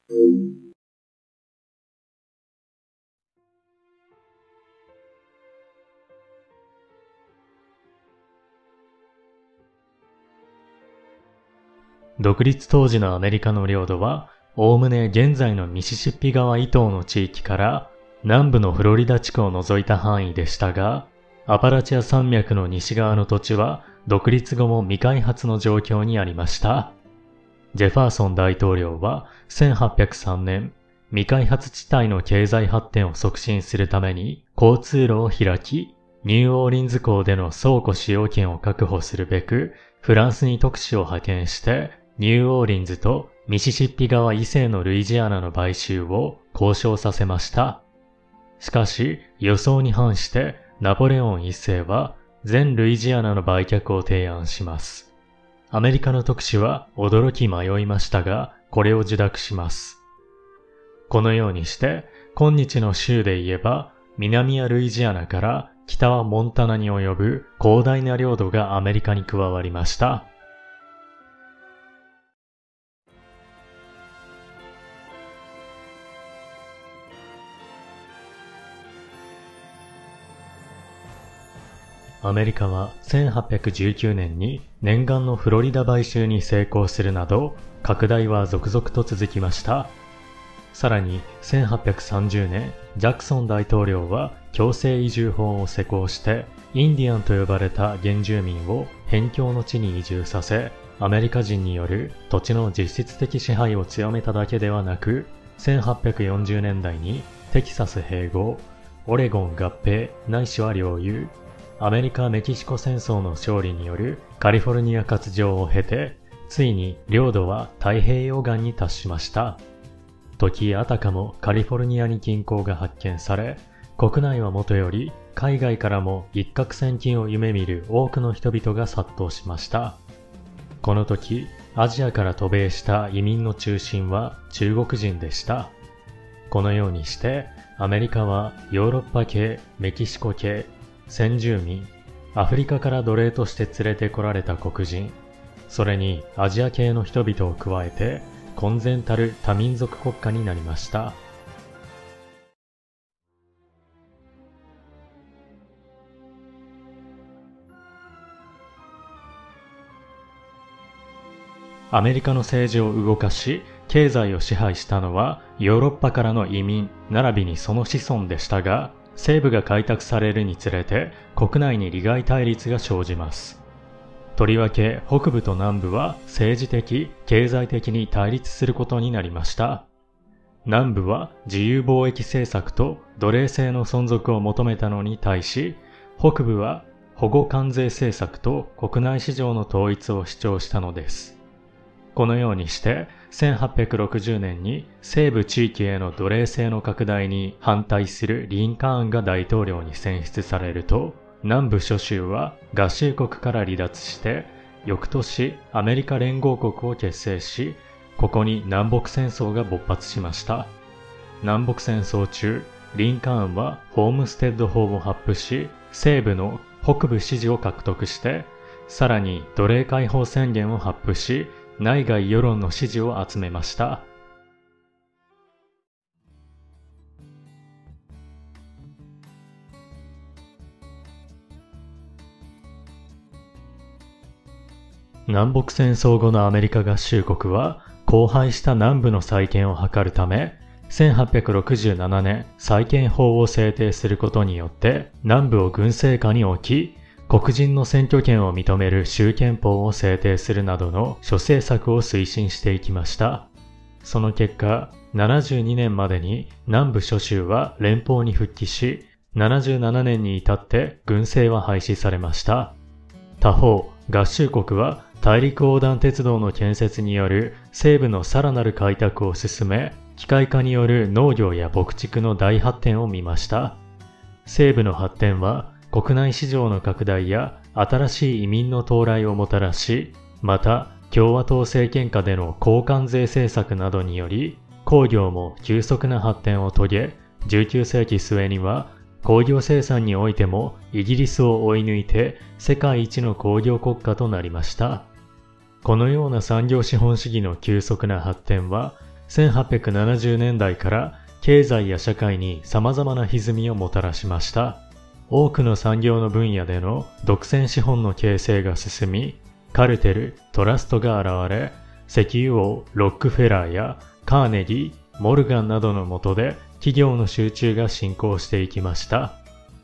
独立当時のアメリカの領土は、おおむね現在のミシシッピ川以東の地域から南部のフロリダ地区を除いた範囲でしたが、アパラチア山脈の西側の土地は独立後も未開発の状況にありました。ジェファーソン大統領は1803年、未開発地帯の経済発展を促進するために交通路を開き、ニューオーリンズ港での倉庫使用権を確保するべく、フランスに特使を派遣して、ニューオーリンズとミシシッピ川以西のルイジアナの買収を交渉させました。しかし予想に反してナポレオン一世は全ルイジアナの売却を提案します。アメリカの特使は驚き迷いましたが、これを受諾します。このようにして今日の州で言えば南はルイジアナから北はモンタナに及ぶ広大な領土がアメリカに加わりました。アメリカは1819年に念願のフロリダ買収に成功するなど、拡大は続々と続きました。さらに1830年、ジャクソン大統領は強制移住法を施行して、インディアンと呼ばれた原住民を辺境の地に移住させ、アメリカ人による土地の実質的支配を強めただけではなく、1840年代にテキサス併合、オレゴン合併ないしは領有、アメリカ・メキシコ戦争の勝利によるカリフォルニア割譲を経て、ついに領土は太平洋岸に達しました。時あたかもカリフォルニアに銀行が発見され、国内はもとより海外からも一攫千金を夢見る多くの人々が殺到しました。この時、アジアから渡米した移民の中心は中国人でした。このようにして、アメリカはヨーロッパ系、メキシコ系、先住民、アフリカから奴隷として連れてこられた黒人、それにアジア系の人々を加えて混然たる多民族国家になりました。アメリカの政治を動かし、経済を支配したのはヨーロッパからの移民並びにその子孫でしたが、西部が開拓されるにつれて国内に利害対立が生じます。とりわけ北部と南部は政治的、経済的に対立することになりました。南部は自由貿易政策と奴隷制の存続を求めたのに対し、北部は保護関税政策と国内市場の統一を主張したのです。このようにして1860年に西部地域への奴隷制の拡大に反対するリンカーンが大統領に選出されると、南部諸州は合衆国から離脱して、翌年アメリカ連合国を結成し、ここに南北戦争が勃発しました。南北戦争中、リンカーンはホームステッド法を発布し、西部の北部支持を獲得して、さらに奴隷解放宣言を発布し、内外世論の支持を集めました。南北戦争後のアメリカ合衆国は荒廃した南部の再建を図るため、1867年再建法を制定することによって南部を軍政下に置き、黒人の選挙権を認める州憲法を制定するなどの諸政策を推進していきました。その結果、72年までに南部諸州は連邦に復帰し、77年に至って軍政は廃止されました。他方、合衆国は大陸横断鉄道の建設による西部のさらなる開拓を進め、機械化による農業や牧畜の大発展を見ました。西部の発展は国内市場の拡大や新しい移民の到来をもたらし、また共和党政権下での交換税政策などにより、工業も急速な発展を遂げ、19世紀末には工業生産においてもイギリスを追い抜いて世界一の工業国家となりました。このような産業資本主義の急速な発展は、 1870年代から経済や社会に様々な歪みをもたらしました。多くの産業の分野での独占資本の形成が進み、カルテル、トラストが現れ、石油王ロックフェラーやカーネギー、モルガンなどの下で企業の集中が進行していきました。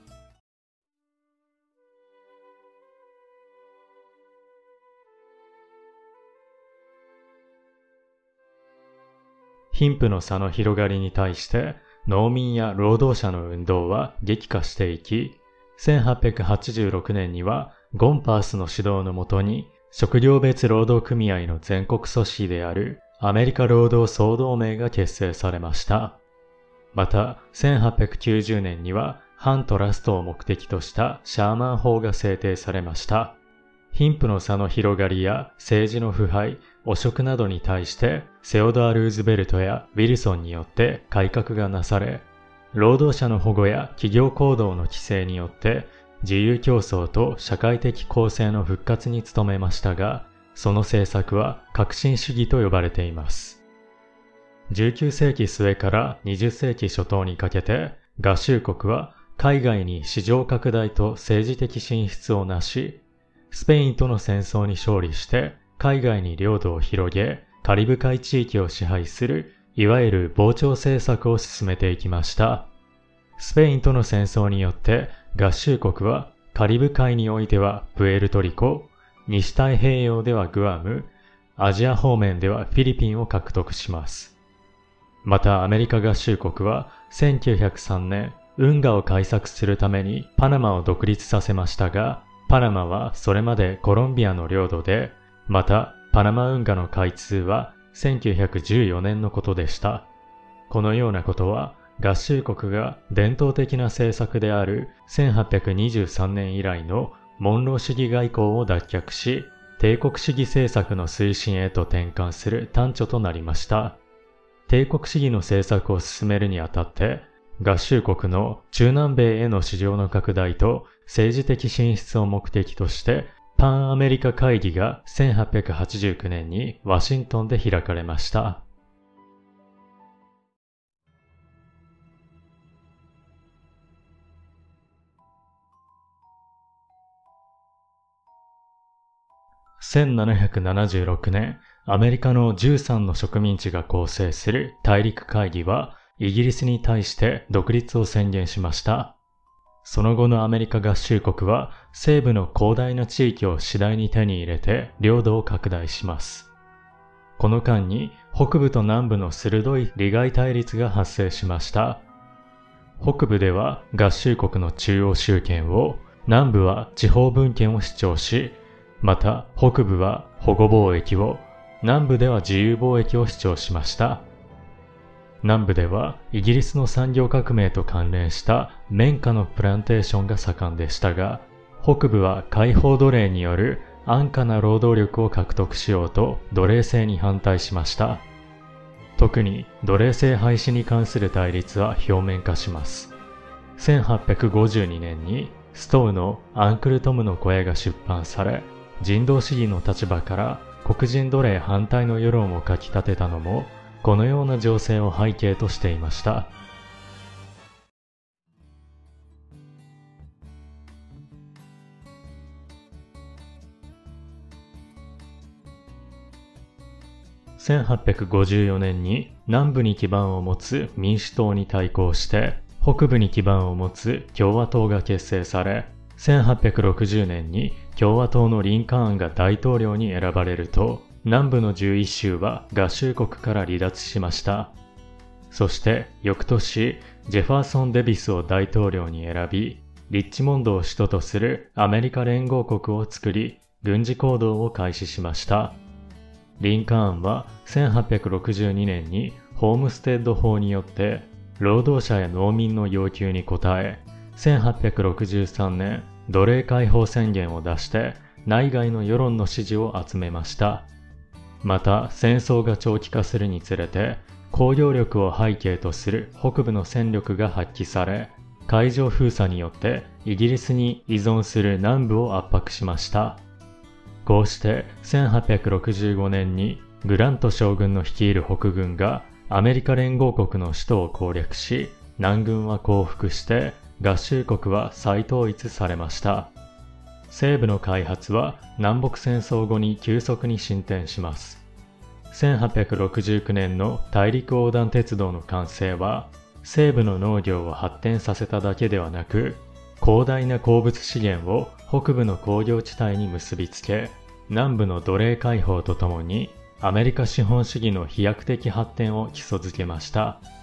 貧富の差の広がりに対して農民や労働者の運動は激化していき、1886年にはゴンパースの指導のもとに職業別労働組合の全国組織であるアメリカ労働総同盟が結成されました。また、1890年には反トラストを目的としたシャーマン法が制定されました。貧富の差の広がりや政治の腐敗、汚職などに対してセオドア・ルーズベルトやウィルソンによって改革がなされ、労働者の保護や企業行動の規制によって自由競争と社会的公正の復活に努めましたが、その政策は革新主義と呼ばれています。19世紀末から20世紀初頭にかけて、合衆国は海外に市場拡大と政治的進出をなし、スペインとの戦争に勝利して海外に領土を広げ、カリブ海地域を支配するいわゆる膨張政策を進めていきました。スペインとの戦争によって合衆国はカリブ海においてはプエルトリコ、西太平洋ではグアム、アジア方面ではフィリピンを獲得します。またアメリカ合衆国は1903年、運河を開削するためにパナマを独立させましたが、パナマはそれまでコロンビアの領土で、またパナマ運河の開通は1914年のことでした。このようなことは合衆国が伝統的な政策である1823年以来のモンロー主義外交を脱却し、帝国主義政策の推進へと転換する端緒となりました。帝国主義の政策を進めるにあたって、合衆国の中南米への市場の拡大と政治的進出を目的として、パンアメリカ会議が1889年にワシントンで開かれました。1776年、アメリカの13の植民地が構成する大陸会議は、イギリスに対して独立を宣言しました。その後のアメリカ合衆国は、西部の広大な地域を次第に手に入れて領土を拡大します。この間に北部と南部の鋭い利害対立が発生しました。北部では合衆国の中央集権を、南部は地方分権を主張し、また北部は保護貿易を、南部では自由貿易を主張しました。南部ではイギリスの産業革命と関連した綿花のプランテーションが盛んでしたが、北部は解放奴隷による安価な労働力を獲得しようと奴隷制に反対しました。特に奴隷制廃止に関する対立は表面化します。1852年にストウのアンクルトムの声が出版され、人道主義の立場から黒人奴隷反対の世論をかき立てたのも、このような情勢を背景としていました。1854年に南部に基盤を持つ民主党に対抗して、北部に基盤を持つ共和党が結成され、1860年に共和党のリンカーンが大統領に選ばれると、南部の11州は合衆国から離脱しました。そして翌年、ジェファーソン・デビスを大統領に選び、リッチモンドを首都とするアメリカ連合国を作り、軍事行動を開始しました。リンカーンは1862年にホームステッド法によって労働者や農民の要求に応え、1863年奴隷解放宣言を出して内外の世論の支持を集めました。また戦争が長期化するにつれて工業力を背景とする北部の戦力が発揮され、海上封鎖によってイギリスに依存する南部を圧迫しました。こうして1865年にグラント将軍の率いる北軍がアメリカ連合国の首都を攻略し、南軍は降伏して合衆国は再統一されました。西部の開発は南北戦争後に急速に進展します。1869年の大陸横断鉄道の完成は、西部の農業を発展させただけではなく、広大な鉱物資源を北部の工業地帯に結びつけ、南部の奴隷解放とともにアメリカ資本主義の飛躍的発展を基礎づけました。